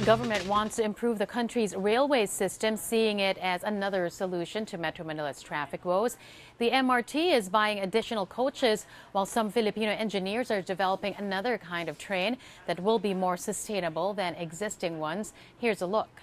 government wants to improve the country's railway system, seeing it as another solution to Metro Manila's traffic woes. The MRT is buying additional coaches, while some Filipino engineers are developing another kind of train that will be more sustainable than existing ones. Here's a look.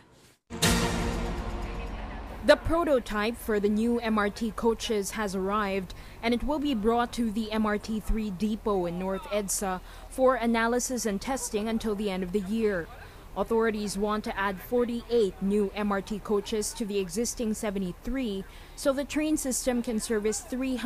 The prototype for the new MRT coaches has arrived, and it will be brought to the MRT-3 depot in North EDSA for analysis and testing until the end of the year. Authorities want to add 48 new MRT coaches to the existing 73 so the train system can service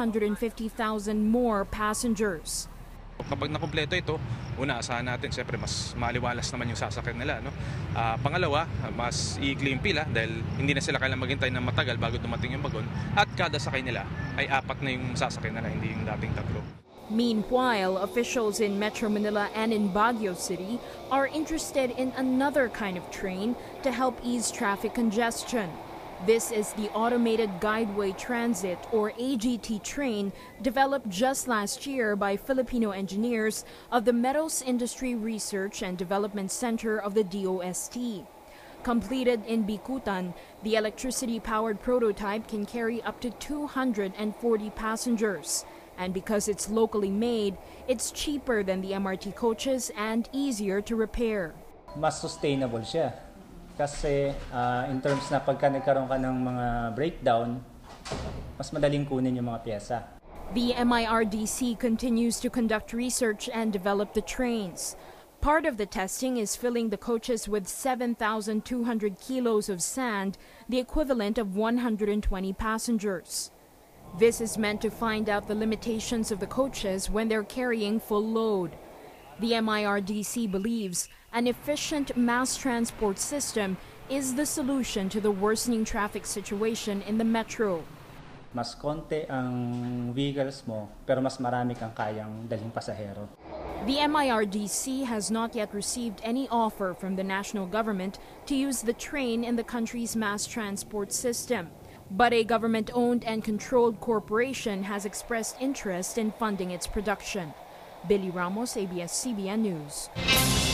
350,000 more passengers. Kapag nakumpleto ito, una, asahan natin siyempre mas maliwalas naman yung sasakyan nila, no? Pangalawa, mas iikli yung pila dahil hindi na sila kailangan maghintay ng matagal bago dumating yung bagon, at kada sakay nila ay apat na yung sasakyan nila, hindi yung dating tatlo. Meanwhile, officials in Metro Manila and in Baguio City are interested in another kind of train to help ease traffic congestion. This is the Automated Guideway Transit, or AGT train, developed just last year by Filipino engineers of the Metals Industry Research and Development Center of the DOST. Completed in Bicutan, the electricity-powered prototype can carry up to 240 passengers. And because it's locally made, it's cheaper than the MRT coaches and easier to repair. Mas sustainable siya. Kasi in terms na pagka nagkaroon ka ng mga breakdown, mas madaling kunin yung mga pyesa. The MIRDC continues to conduct research and develop the trains. Part of the testing is filling the coaches with 7,200 kilos of sand, the equivalent of 120 passengers. This is meant to find out the limitations of the coaches when they're carrying full load. The MIRDC believes an efficient mass transport system is the solution to the worsening traffic situation in the metro. Mas konti ang vehicles mo, pero mas marami kang kayang dalhin pasahero. The MIRDC has not yet received any offer from the national government to use the train in the country's mass transport system. But a government-owned and controlled corporation has expressed interest in funding its production. Billy Ramos, ABS-CBN News.